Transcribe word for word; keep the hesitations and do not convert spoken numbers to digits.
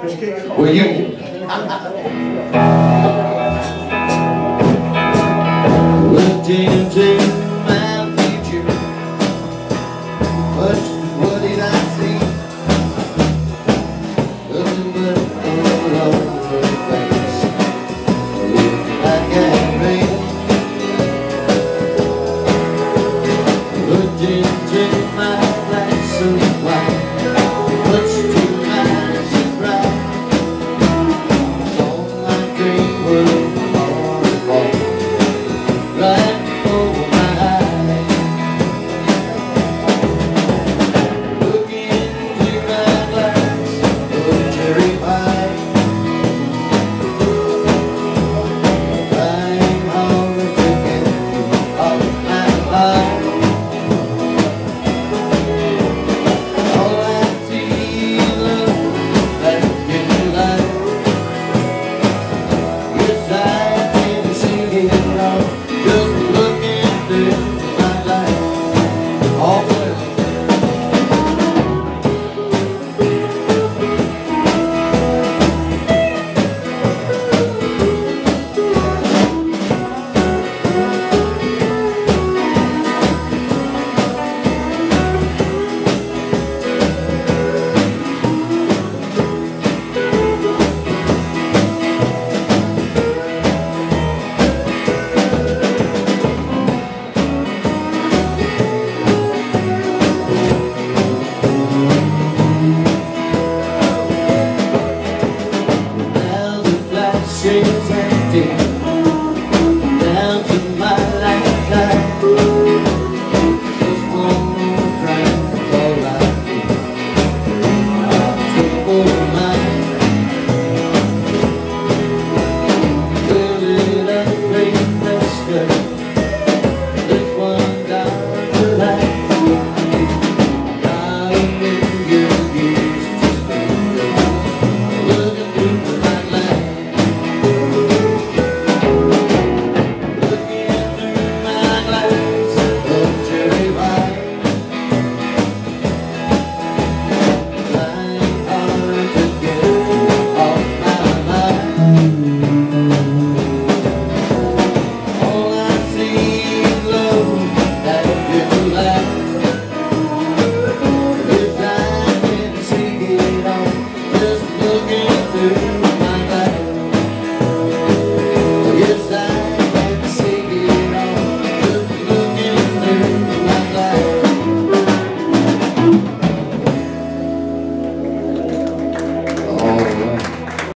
Well, you looked into my future. What, what did I see? Nothing but a lonely face. Looked like at me. Looked into my glass of wine. Much to my surprise, all my dream was all apart, right over my eyes. Looking into my glass of cherry pie, trying hard to get you off my mind. Shades